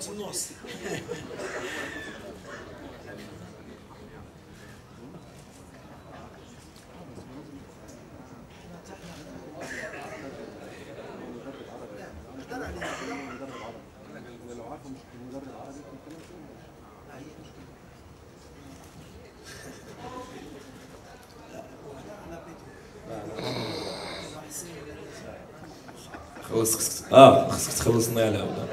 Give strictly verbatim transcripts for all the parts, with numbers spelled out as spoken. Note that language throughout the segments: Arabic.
في النص. خلص اه خصك تخلصني على هذا.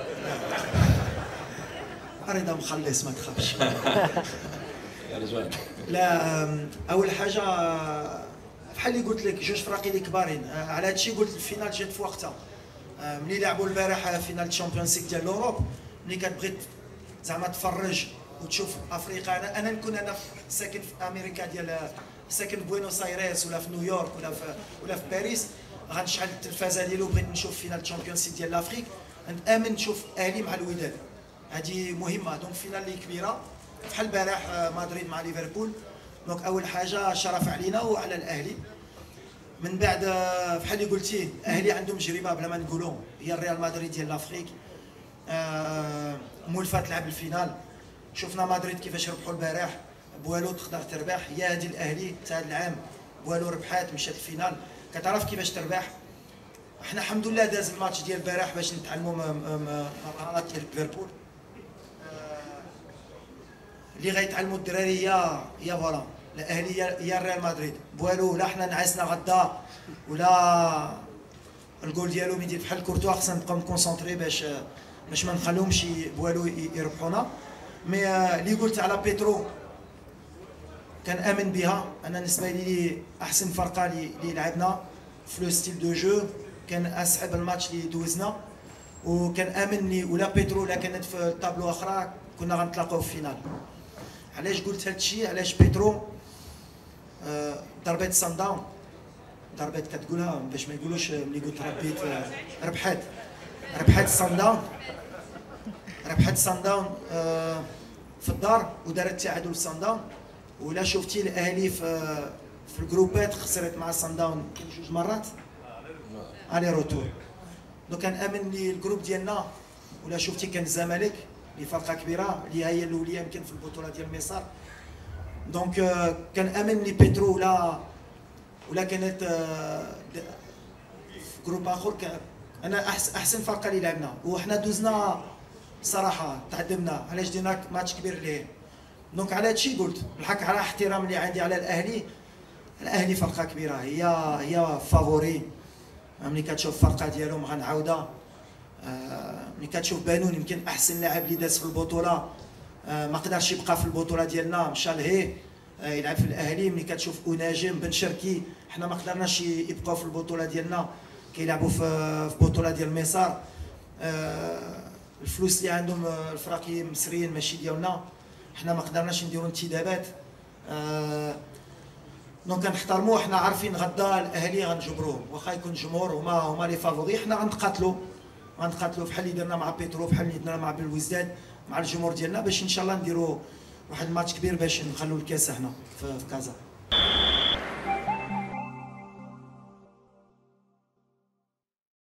رضا مخلص ما تخافش. يا رجال لا اول حاجه بحال اللي قلت لك جوج فراقي اللي كبارين، على هادشي قلت الفينال جات في وقتها. ملي لعبوا البارح فينال الشامبيونز ليغ ديال لوروب، ملي كتبغي زعما تفرج وتشوف افريقيا، انا انا نكون انا ساكن في امريكا ديال ساكن في بوينوس ايريس ولا في نيويورك ولا في ولا في باريس، غنشعل التلفازه ديالو بغيت نشوف فينال الشامبيونز ليغ ديال لافريك، نامن نشوف اهلي مع الوداد. هذه مهمه. دونك فينال اللي كبيره بحال البارح مدريد مع ليفربول. دونك اول حاجه شرف علينا وعلى الاهلي. من بعد بحال اللي قلتي الاهلي عندهم تجربه بلا ما نقولوا، هي الريال مدريد ديال لافريك. آه مولفه تلعب الفينال، شفنا مدريد كيفاش ربحوا البارح، بوالو تقدر تربح. هي هذه الاهلي تاع هذا العام، بوالو ربحات مشات الفينال، كتعرف كيفاش تربح. احنا الحمد لله داز الماتش ديال البارح باش نتعلموا مهارات ديال ليفربول اللي غيتعلموا الدراري. هي هي فوالا الاهلي هي الريال مدريد. بوالو لا حنا نعسنا غدا ولا الجول ديالو ميدير بحال كورتوا، خصنا نبقاو مكونسونطري باش باش ما نخليهمش بوالو يربحونا. مي اللي قلت على بيترو كنامن بها. انا بالنسبه لي احسن فرقه اللي لعبنا في لو ستيل دو جو، كان اصعب الماتش اللي دوزنا، وكنامن لي ولا بيترو لا كانت في طابلو اخرى كنا غنتلاقاو في الفينال. علاش قلت هذا الشيء؟ علاش بيترو آه ضربات سان داون، ضربات كتقولها باش ما يقولوش ملي قلت ربيت آه ربحات ربحات سان داون ربحات سان داون آه في الدار ودارت تعادل سان داون. ولا شفتي الاهلي في في الجروبات خسرت مع سان داون جوج مرات الي روتور. دونك كنامن لي الجروب ديالنا، ولا شفتي كان الزمالك اللي فرقه كبيره اللي هي الاوليه يمكن في البطوله ديال مصر. دونك كنامن لي بيترو ولا ولا كانت في جروب اخر. انا احسن احسن فرقه اللي لعبنا، وحنا دوزنا صراحه تعدمنا. علاش دينا ماتش كبير ليه؟ دونك على هادشي قلت بالحق على احترام اللي عندي على الاهلي. الاهلي فرقه كبيره، هي هي فافوري. ملي كتشوف الفرقه ديالهم غنعاودها، ملي كتشوف بانون يمكن احسن لاعب اللي داز في البطوله، ما قدرش يبقى في البطوله ديالنا، مشى لهي يلعب في الاهلي. ملي كتشوف اناجم بن شركي، حنا ما قدرناش يبقاو في البطوله ديالنا، كيلعبوا في في بطوله ديال مصر. الفلوس اللي عندهم الفرق مصريين ماشي ديالنا، حنا ما قدرناش نديروا انتدابات. دونك كنحترموه. حنا عارفين غدا الاهلي غنجبروه، واخا يكون جمهور هما هما لي فافوري. حنا غنقاتلوا غنقاتلوا بحال اللي درنا مع بيترو، بحال اللي درنا مع بالوزداد، مع الجمهور ديالنا، باش ان شاء الله نديروا واحد الماتش كبير باش نخلوا الكاس هنا في كازا.